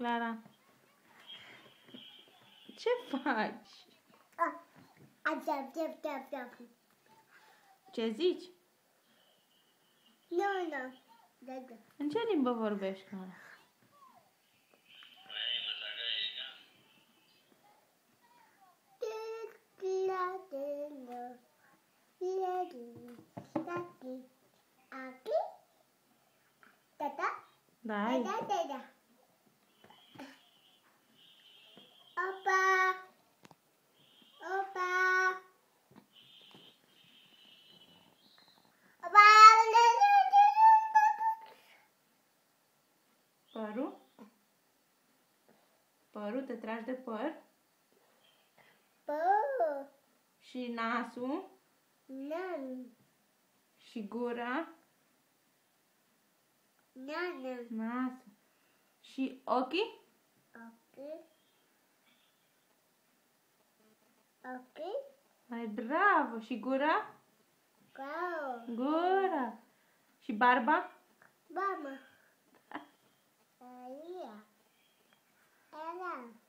Clara? Ce faci? Ce zici? Nu. În ce limbă vorbești, Clara? Da. Părul? Părul? Te tragi de păr? Și nasul? Și gura? Nasul. Și ochii? Hai, bravo! Și gura? Gura! Și barba? Mama. Aí, ó. Ela.